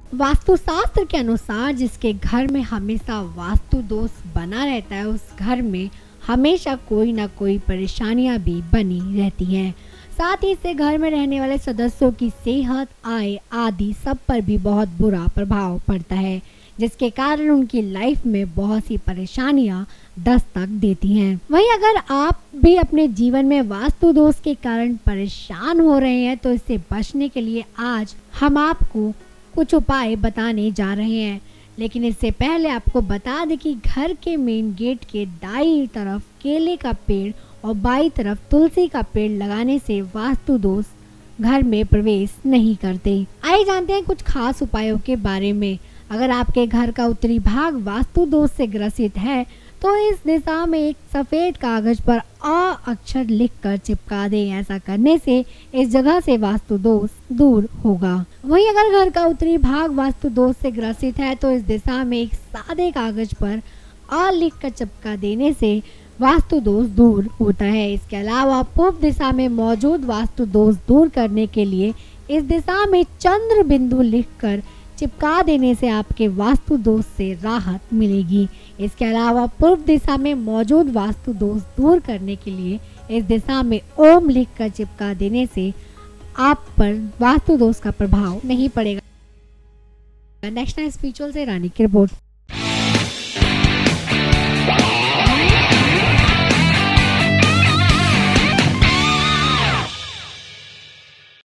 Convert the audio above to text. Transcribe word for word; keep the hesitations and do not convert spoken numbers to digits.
वास्तुशास्त्र के अनुसार जिसके घर में हमेशा वास्तु दोष बना रहता है, उस घर में हमेशा कोई ना कोई परेशानियां भी बनी रहती हैं। साथ ही इससे घर में रहने वाले सदस्यों की सेहत, आय आदि सब पर भी बहुत बुरा प्रभाव पड़ता है, जिसके कारण उनकी लाइफ में बहुत सी परेशानियां दस्तक देती हैं। वहीं अगर आप भी अपने जीवन में वास्तु दोष के कारण परेशान हो रहे हैं, तो इससे बचने के लिए आज हम आपको कुछ उपाय बताने जा रहे हैं। लेकिन इससे पहले आपको बता दें कि घर के मेन गेट के दाईं तरफ केले का पेड़ और बाईं तरफ तुलसी का पेड़ लगाने से वास्तु दोष घर में प्रवेश नहीं करते। आइए जानते हैं कुछ खास उपायों के बारे में। अगर आपके घर का उत्तरी भाग वास्तु दोष से ग्रसित है, तो इस दिशा में एक सफेद कागज पर अ अक्षर लिखकर चिपका दें। ऐसा करने से इस जगह से वास्तु दोष दूर होगा। वहीं अगर घर का उत्तरी भाग वास्तु दोष से ग्रसित है, तो इस दिशा में एक सादे कागज पर अ लिखकर चिपका देने से वास्तु दोष दूर होता है। इसके अलावा पूर्व दिशा में मौजूद वास्तु दोष दूर करने के लिए इस दिशा में चंद्र बिंदु लिखकर चिपका देने से आपके वास्तु दोष से राहत मिलेगी। इसके अलावा पूर्व दिशा में मौजूद वास्तु दोष दूर करने के लिए इस दिशा में ओम लिखकर चिपका देने से आप पर वास्तु दोष का प्रभाव नहीं पड़ेगा। नेक्स्ट स्पिरिचुअल से रानी की रिपोर्ट।